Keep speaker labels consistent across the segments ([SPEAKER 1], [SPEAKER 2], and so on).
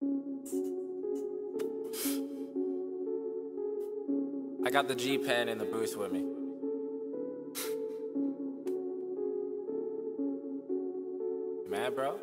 [SPEAKER 1] I got the G-Pen in the booth with me. You mad, bro?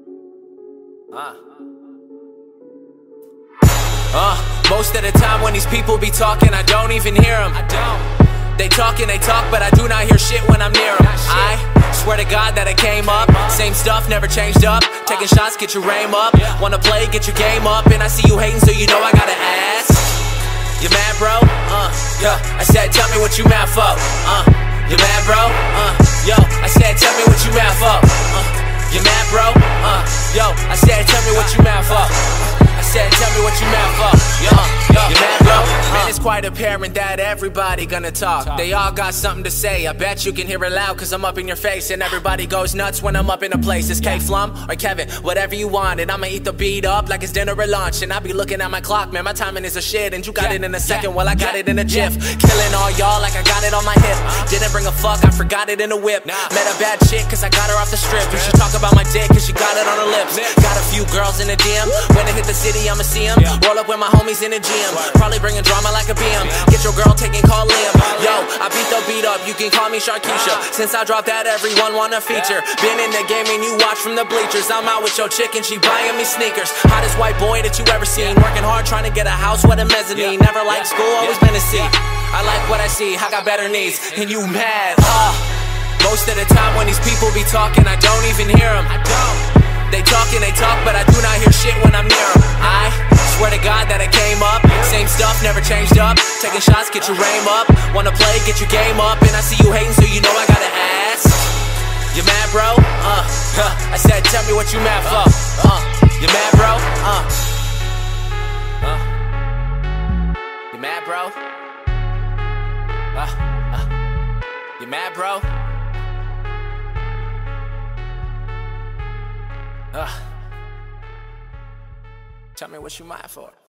[SPEAKER 1] Most of the time when these people be talking, I don't even hear them. They talk and they talk, but I do not hear shit when I'm near them. I swear to God that I came up, same stuff, never changed up. Taking shots, get your aim up. Wanna play, get your game up. And I see you hating, so you know I gotta ask. You mad, bro? Yeah, I said, tell me what you mad for. You mad, bro? Yo, I said, tell me what you mad for. You mad, bro? Yo, I said, tell me what you mad for. I said, tell me what you mad for. Yo, you mad, bro? Man, it's quite apparent that everybody gonna talk. They all got something to say. I bet you can hear it loud, cause I'm up in your face. And everybody goes nuts when I'm up in a place. It's K-Flum or Kevin, whatever you want. And I'ma eat the beat up like it's dinner or lunch. And I be looking at my clock, man, my timing is a shit. And you got it in a second, well I got it in a jiff. Killing all y'all like I got it on my hip. Didn't bring a fuck, I forgot it in a whip. Met a bad chick cause I got her off the strip. And she talk about my dick cause she got it on her lips. Got a few girls in the DM. When I hit the city, I'ma see them. Roll up with my homies in the gym. Probably bringing drama like a BM. Get your girl taking call Liam. Yo, I beat the beat up, you can call me Sharkeisha. Since I dropped that, everyone wanna feature. Been in the game and you watch from the bleachers. I'm out with your chick and she buying me sneakers. Hottest white boy that you ever seen. Working hard trying to get a house with a mezzanine. Never liked school, always been a C. I like what I see, I got better needs. And you mad, most of the time when these people be talking, I don't even hear them. They talk and they talk, but I do not hear shit when I'm near them. I swear to God that I came up, same stuff, never changed up. Taking shots, get your aim up. Wanna play, get your game up. And I see you hating, so you know I gotta ask. You mad, bro? I said, tell me what you mad for. You mad, bro? You mad, bro? You mad, bro? Tell me what you mad for.